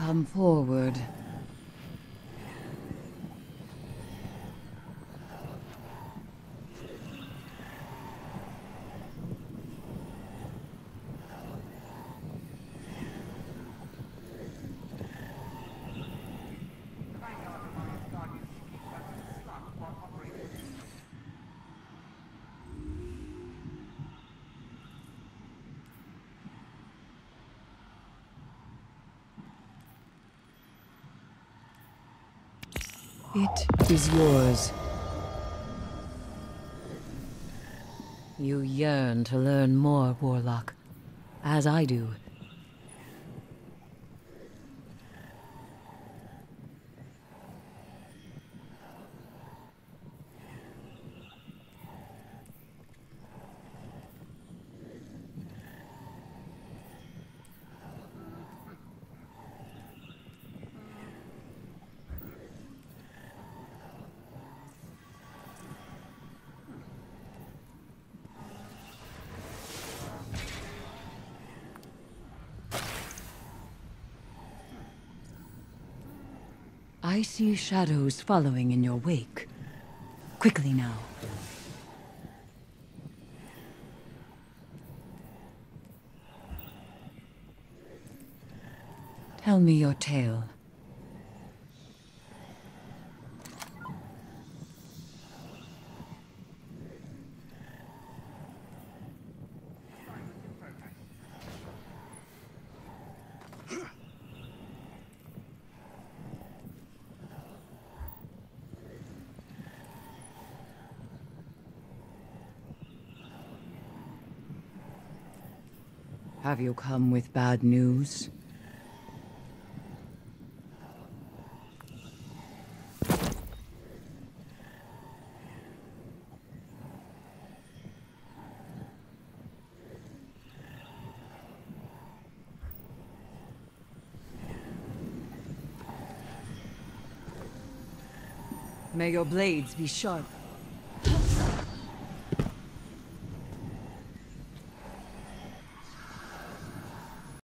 Come forward. It is yours. You yearn to learn more, Warlock, as I do. I see shadows following in your wake. Quickly now. Tell me your tale. Have you come with bad news? May your blades be sharp.